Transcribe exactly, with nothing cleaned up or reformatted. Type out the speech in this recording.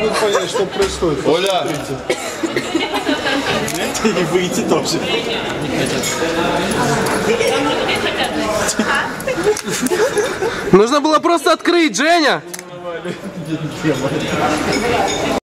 могут понять, что происходит. Оля! И выйти тоже. Нужно было просто открыть, Женя!